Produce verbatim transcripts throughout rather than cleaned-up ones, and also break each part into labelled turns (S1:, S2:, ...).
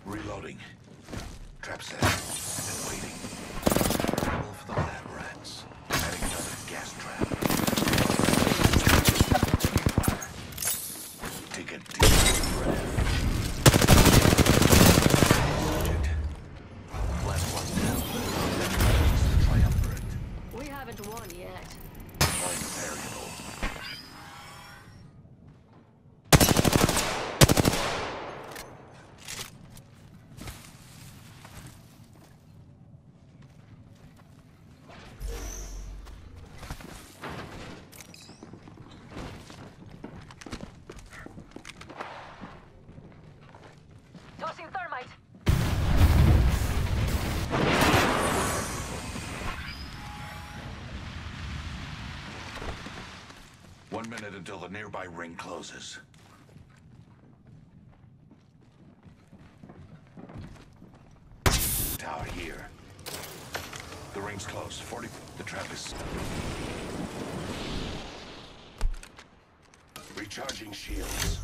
S1: Reloading. Trap set. And waiting. Travel for the lab rats. Adding another gas trap. Fire. Take a deep breath. Subject. Last one down. The triumvirate.
S2: We haven't won yet.
S1: Deploying variable.
S2: Tossing thermite.
S1: One minute until the nearby ring closes. Tower here. The ring's close. forty. The trap is... Recharging shields.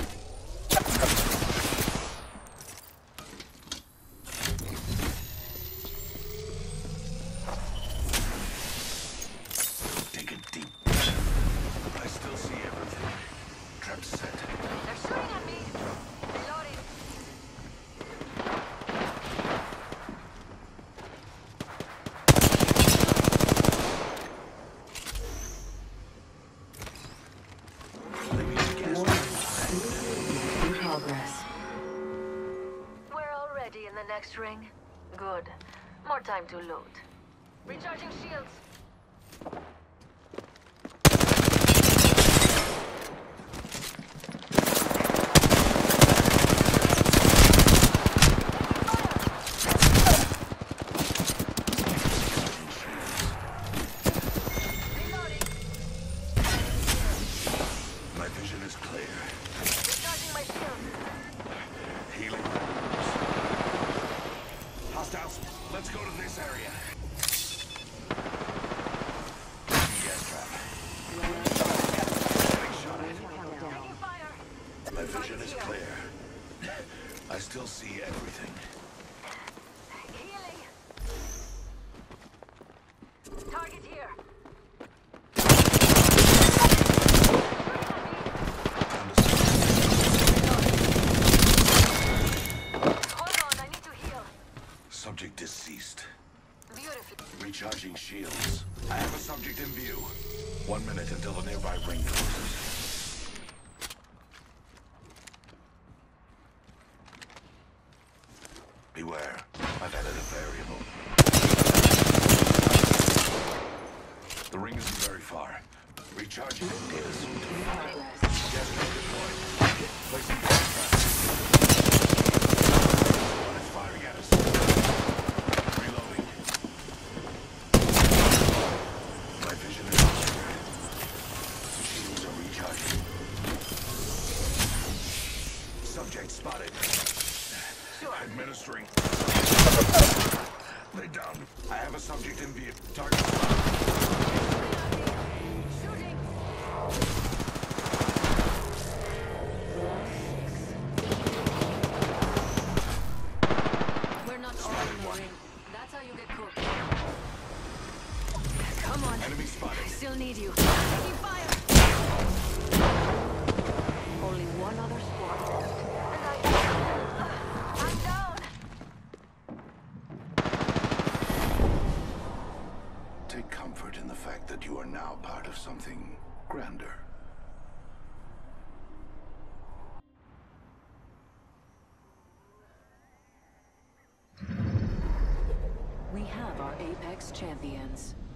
S1: Take a deep breath. I still see everything. Trap set.
S2: They're shooting at me. Reloading.
S3: In progress.
S2: We're already in the next ring. Good. More time to loot. Recharging shields. Reloading.
S1: My vision is clear.
S2: Recharging my shield.
S1: Healing. Hostiles, let's go to this area. Gas trap. Getting shot at.
S2: Taking fire.
S1: My vision is clear. I still see everything.
S2: Healing. Target here. Hold on, I need to heal.
S1: Subject deceased.
S2: Beautiful.
S1: Recharging shields. I have a subject in view. One minute until the nearby ring closes. Beware. I've added a variable. The ring isn't very far. Recharging data suit. Gas trap deployed. Placing gas trap. One is firing at us. Reloading. My vision is clear. Shields are recharging. Subject spotted. Administering. Lay down. I have a subject in view. Target spotted.
S2: Shooting. We're not all in the ring. That's how you get cooked. Come on.
S1: Enemy spotted.
S2: I still need you. Taking fire. Only one other squad. And I... I'm down.
S1: Take comfort in the fact that you are now part of something grander.
S3: We have our Apex champions.